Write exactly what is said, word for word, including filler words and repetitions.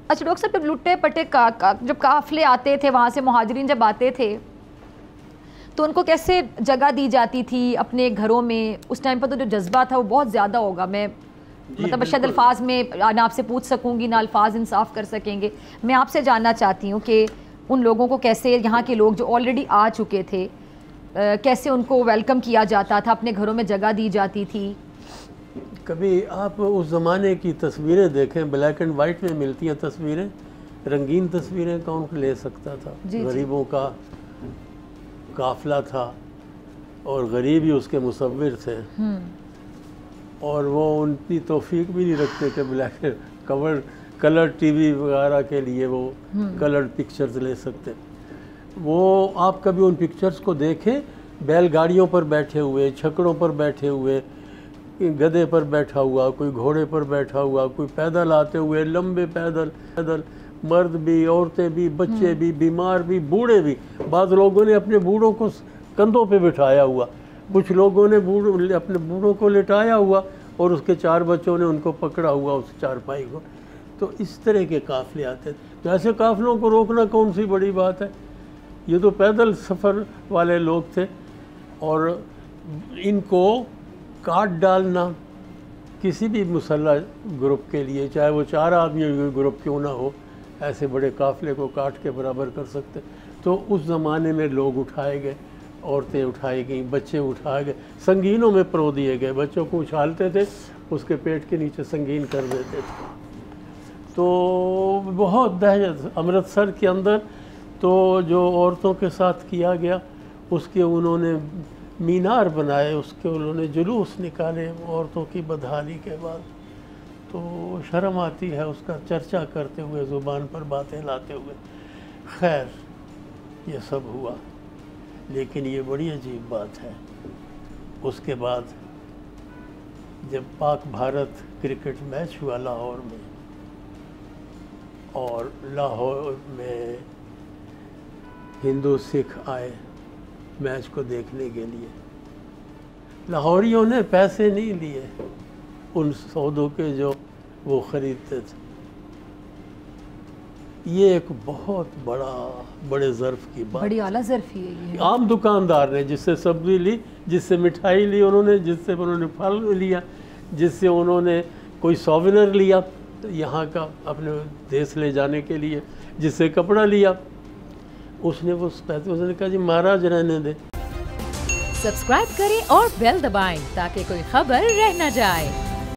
अच्छा डॉक्टर साहब, जब लुट्टे पटे का, का जब काफिले आते थे वहाँ से, मुहाजिरीन जब आते थे तो उनको कैसे जगह दी जाती थी अपने घरों में? उस टाइम पर तो जो जज्बा था वो बहुत ज़्यादा होगा। मैं मतलब शायद अल्फाज में ना आपसे पूछ सकूंगी ना अल्फाज इंसाफ कर सकेंगे। मैं आपसे जानना चाहती हूँ कि उन लोगों को कैसे, यहाँ के लोग जो ऑलरेडी आ चुके थे, आ, कैसे उनको वेलकम किया जाता था, अपने घरों में जगह दी जाती थी? कभी आप उस ज़माने की तस्वीरें देखें, ब्लैक एंड वाइट में मिलती हैं तस्वीरें, रंगीन तस्वीरें कौन ले सकता था? गरीबों का काफिला था और गरीब ही उसके मुसव्विर थे, और वो उनकी तौफीक भी नहीं रखते कि black and cover colour TV वगैरह के लिए वो कलर पिक्चर्स ले सकते। वो आप कभी उन पिक्चर्स को देखें, बैलगाड़ियों पर बैठे हुए, छकड़ों पर बैठे हुए, गधे पर बैठा हुआ, कोई घोड़े पर बैठा हुआ, कोई पैदल आते हुए, लंबे पैदल पैदल, मर्द भी, औरतें भी, बच्चे भी, बीमार भी, बूढ़े भी। बाद लोगों ने अपने बूढ़ों को कंधों पे बिठाया हुआ, कुछ लोगों ने बूढ़ अपने बूढ़ों को लिटाया हुआ और उसके चार बच्चों ने उनको पकड़ा हुआ उस चारपाई को। तो इस तरह के काफ़िले आते थे। तो ऐसे काफ़िलों को रोकना कौन सी बड़ी बात है? ये तो पैदल सफ़र वाले लोग थे, और इनको काट डालना किसी भी मुसल्ला ग्रुप के लिए, चाहे वो चार आदमियों का ग्रुप क्यों ना हो, ऐसे बड़े काफ़िले को काट के बराबर कर सकते। तो उस ज़माने में लोग उठाए गए, औरतें उठाई गई, बच्चे उठाए गए, संगीनों में परो दिए गए। बच्चों को उछालते थे, उसके पेट के नीचे संगीन कर देते थे। तो बहुत दहशत। अमृतसर के अंदर तो जो औरतों के साथ किया गया, उसके उन्होंने मीनार बनाए, उसके उन्होंने जुलूस निकाले औरतों की बदहाली के बाद। तो शर्म आती है उसका चर्चा करते हुए, ज़ुबान पर बातें लाते हुए। खैर, ये सब हुआ, लेकिन ये बड़ी अजीब बात है, उसके बाद जब पाक भारत क्रिकेट मैच हुआ लाहौर में, और लाहौर में हिंदू सिख आए मैच को देखने के लिए, लाहौरियों ने पैसे नहीं लिए उन सौदों के जो वो ख़रीदते थे। ये एक बहुत बड़ा बड़े ज़र्फ़ की बात, बड़ी आला ज़र्फ़ी है ये। आम दुकानदार ने जिससे सब्ज़ी ली, जिससे मिठाई ली उन्होंने, जिससे उन्होंने फल लिया, जिससे उन्होंने कोई सॉवेनियर लिया यहाँ का अपने देश ले जाने के लिए, जिससे कपड़ा लिया, उसने वो पैसे, उसने कहा जी महाराज रहने दे। सब्सक्राइब करें और बेल दबाएं ताकि कोई खबर रह न जाए।